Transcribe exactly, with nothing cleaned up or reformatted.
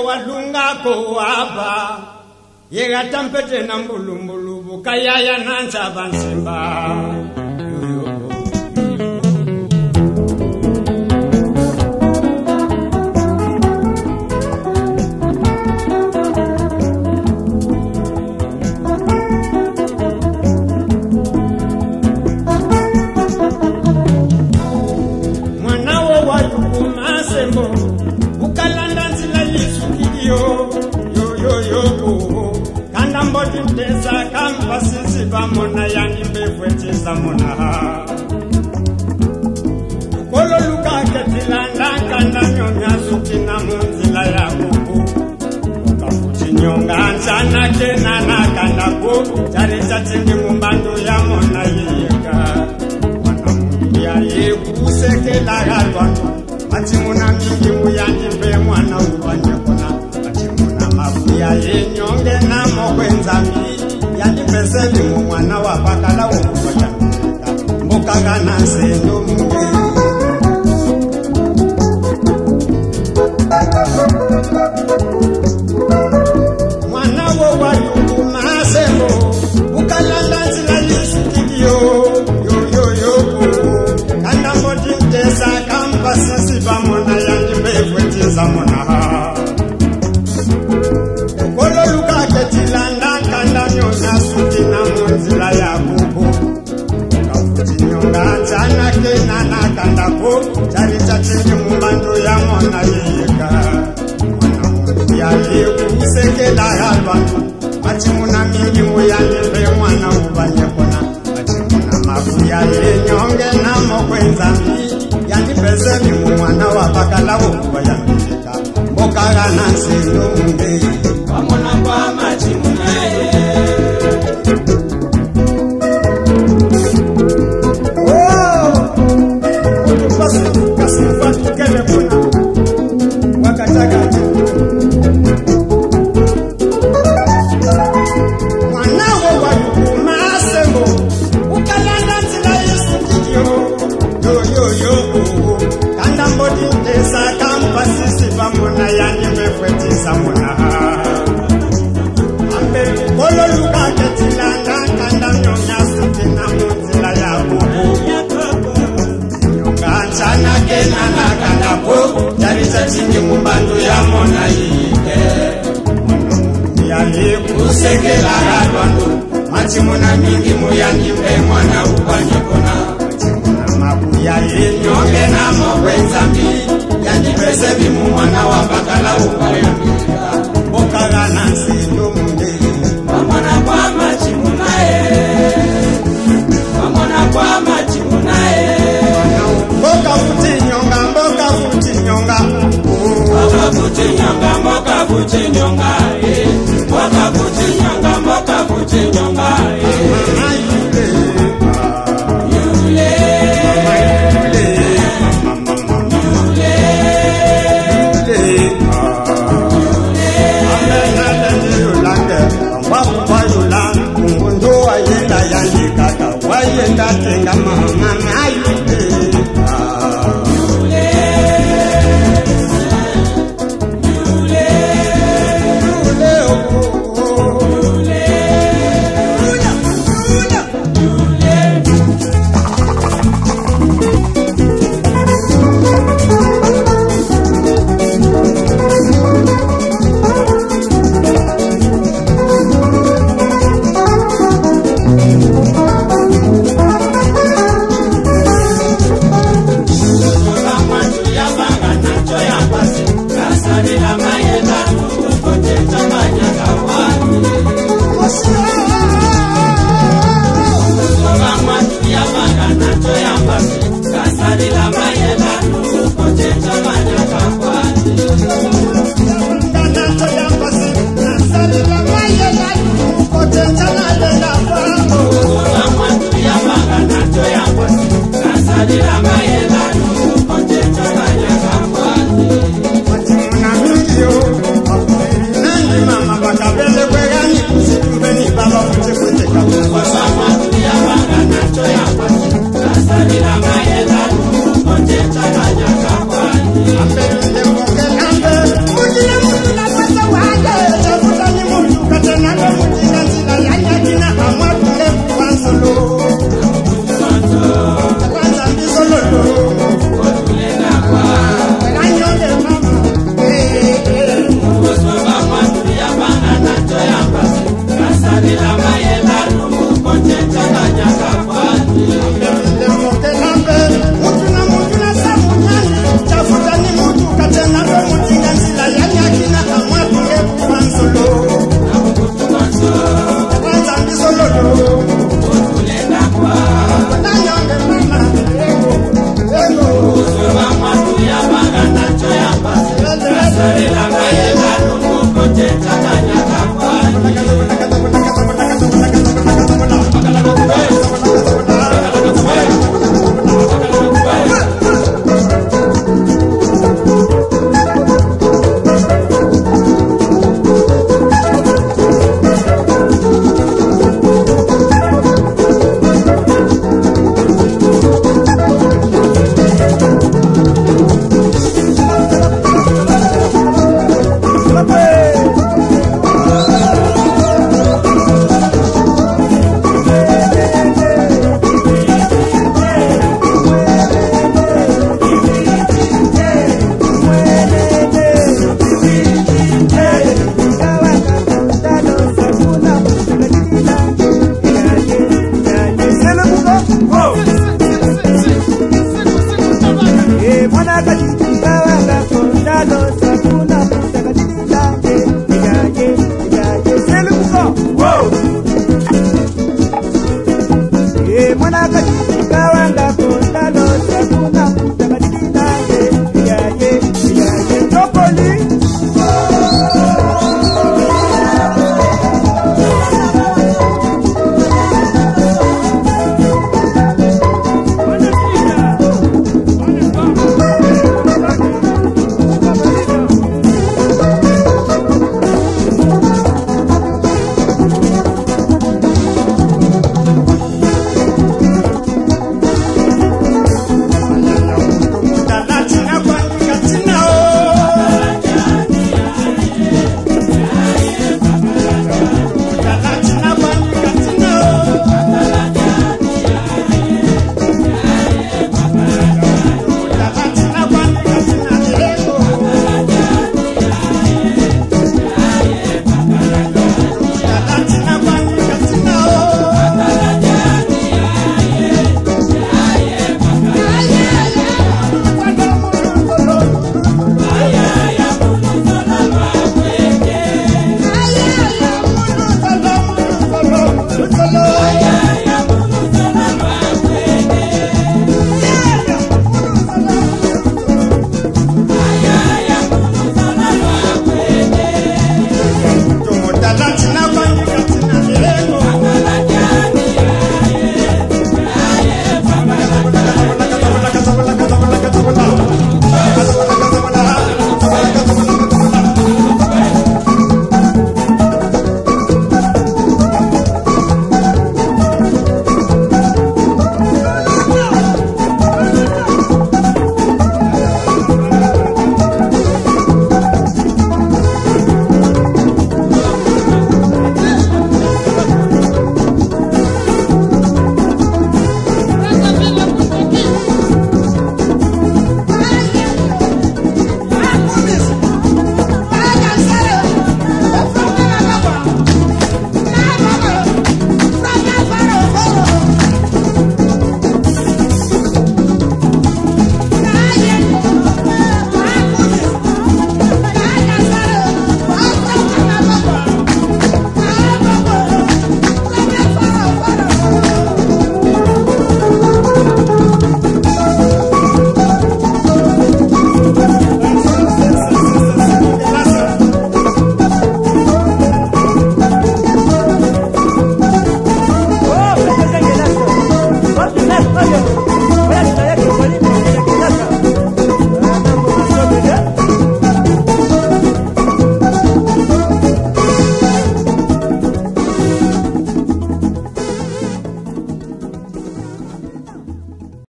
walunga ko aba yega tampete na mbulumbulu bukaya ya nanza bansimba Desa kampa sisi bamona yani mbefweteza mona Kolo luka ketilanda kanda nyonya suki na munzila ya kuku Kafuchi nyonga anchana kena na kanda kuku Chari chachingi mumbando ya mona yeka Wana mundu ya yeku seke lagalwa Machimuna mingi muyanji mbe mwana uwanya kona Machimuna mabuya yenyonge na mokwenza mi Yani peseli mwana wa bakala wo kuja mboka gana sendo mungi Mwana wo wa yuku masemo ukalanda zila yisukidio yo yo yo kana mbodi tesa kamba sisi bamona yani befwetiza mona Kolo luka ketilanda kanda nyonya suki na munzila ya kuku Kafuti nyonga chana kena na kanda kuku Chari chachini mumbando ya mona yeka Mwana mundu ya yeku sekela ya lwandu Machimuna mingi muyanye mbe mwana ubanye kona Machimuna mafuya ye nyonge na mokwenza mi Yani pese mi mwana wa bakala wukuwa ya mbika Mboka gana sendo mungi Wamona kwa machimuna ye Chini mumbando ya mona yike Ya yeku sekela radwandu Machimuna mingi muyani mbe mwana ubanye kona Machimuna mabuya yenyonge na mokwenza mi Yani pese bimu mwana wa bakala ubanye mbika Boka gana sendo munde Wamona kwa machimuna ye Wamona kwa machimuna ye Boka futi nyonga, boka futi nyonga Boka futi nyonga, boka futi nyonga Boka futi nyonga, boka futi nyonga